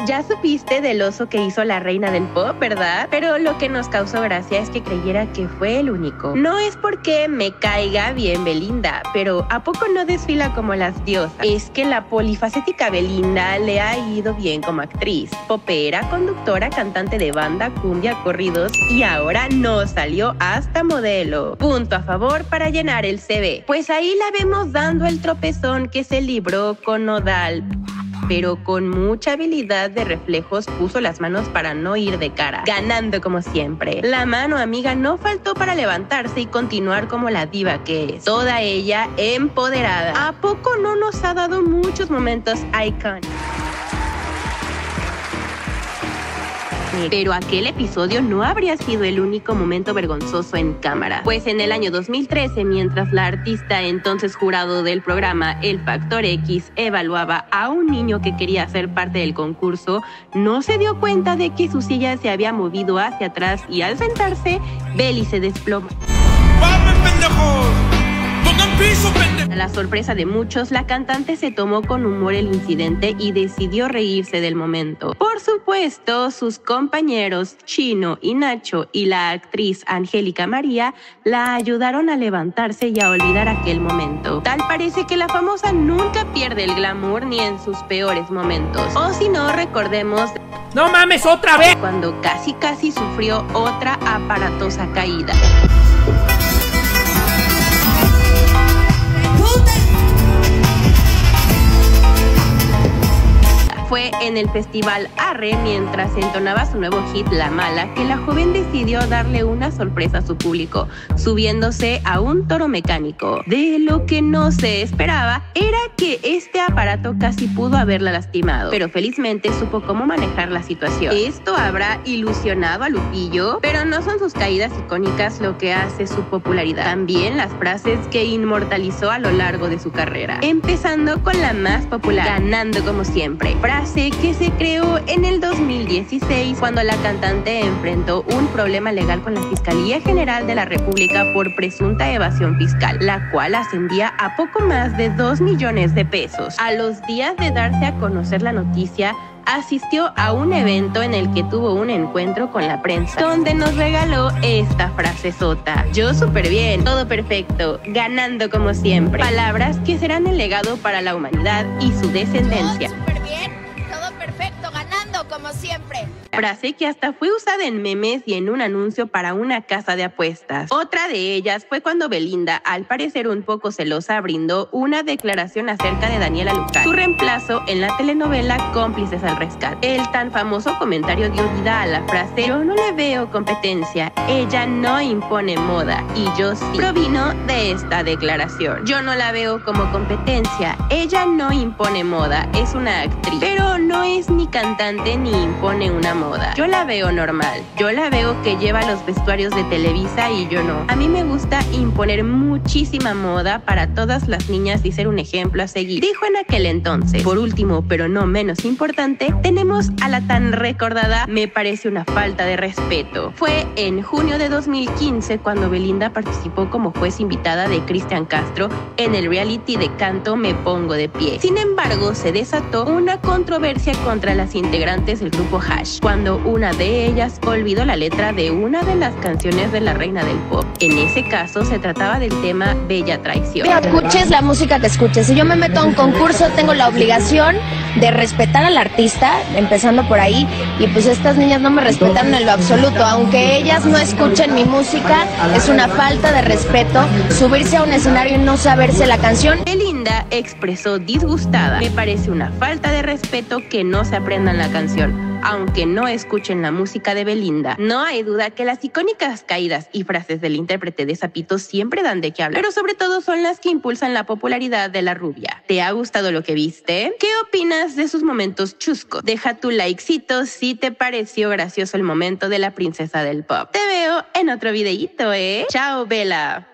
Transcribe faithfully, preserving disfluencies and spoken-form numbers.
Ya supiste del oso que hizo la reina del pop, ¿verdad? Pero lo que nos causó gracia es que creyera que fue el único. No es porque me caiga bien Belinda, pero ¿a poco no desfila como las diosas? Es que la polifacética Belinda le ha ido bien como actriz, popera, conductora, cantante de banda, cumbia, corridos y ahora no salió hasta modelo. Punto a favor para llenar el C V. Pues ahí la vemos dando el tropezón que se libró con Nodal, pero con mucha habilidad de reflejos puso las manos para no ir de cara, ganando como siempre. La mano amiga no faltó para levantarse y continuar como la diva que es, toda ella empoderada. ¿A poco no nos ha dado muchos momentos icónicos? Pero aquel episodio no habría sido el único momento vergonzoso en cámara, pues en el año dos mil trece, mientras la artista entonces jurado del programa El Factor X evaluaba a un niño que quería ser parte del concurso, no se dio cuenta de que su silla se había movido hacia atrás y al sentarse, Beli se desploma. ¡Vamos, pendejos! A la sorpresa de muchos, la cantante se tomó con humor el incidente y decidió reírse del momento. Por supuesto, sus compañeros Chino y Nacho y la actriz Angélica María la ayudaron a levantarse y a olvidar aquel momento. Tal parece que la famosa nunca pierde el glamour ni en sus peores momentos. O si no, recordemos... ¡No mames, otra vez! Cuando casi casi sufrió otra aparatosa caída. Fue en el festival Arre, mientras entonaba su nuevo hit La Mala, que la joven decidió darle una sorpresa a su público, subiéndose a un toro mecánico. De lo que no se esperaba era que este aparato casi pudo haberla lastimado, pero felizmente supo cómo manejar la situación. Esto habrá ilusionado a Lupillo, pero no son sus caídas icónicas lo que hace su popularidad, también las frases que inmortalizó a lo largo de su carrera. Empezando con la más popular, ganando como siempre. Frase que se creó en el dos mil dieciséis cuando la cantante enfrentó un problema legal con la Fiscalía General de la República por presunta evasión fiscal, la cual ascendía a poco más de dos millones de pesos. A los días de darse a conocer la noticia, asistió a un evento en el que tuvo un encuentro con la prensa, donde nos regaló esta frasezota. Yo súper bien, todo perfecto, ganando como siempre. Palabras que serán el legado para la humanidad y su descendencia. Yo súper bien, todo perfecto, ganando como siempre. Frase que hasta fue usada en memes y en un anuncio para una casa de apuestas. Otra de ellas fue cuando Belinda, al parecer un poco celosa, brindó una declaración acerca de Daniela Luján, su reemplazo en la telenovela Cómplices al Rescate. El tan famoso comentario dio vida a la frase "Yo no le veo competencia, ella no impone moda", y yo sí, provino de esta declaración. Yo no la veo como competencia, ella no impone moda, es una actriz, pero no es ni cantante ni impone una moda. Yo la veo normal, yo la veo que lleva los vestuarios de Televisa y yo no. A mí me gusta imponer muchísima moda para todas las niñas y ser un ejemplo a seguir, dijo en aquel entonces. Por último, pero no menos importante, tenemos a la tan recordada "Me parece una falta de respeto". Fue en junio de dos mil quince cuando Belinda participó como juez invitada de Cristian Castro en el reality de canto Me Pongo de Pie. Sin embargo, se desató una controversia contra las integrantes del grupo Hash, cuando una de ellas olvidó la letra de una de las canciones de la reina del pop. En ese caso se trataba del tema Bella Traición. Escuches la música que escuches. Si yo me meto a un concurso, tengo la obligación de respetar al artista, empezando por ahí, y pues estas niñas no me respetaron en lo absoluto. Aunque ellas no escuchen mi música, es una falta de respeto subirse a un escenario y no saberse la canción. Belinda expresó disgustada: "Me parece una falta de respeto que no se aprendan la canción". Aunque no escuchen la música de Belinda, no hay duda que las icónicas caídas y frases del intérprete de Zapito siempre dan de qué hablar, pero sobre todo son las que impulsan la popularidad de la rubia. ¿Te ha gustado lo que viste? ¿Qué opinas de sus momentos chuscos? Deja tu likecito si te pareció gracioso el momento de la princesa del pop. Te veo en otro videíto, ¿eh? Chao, Bella.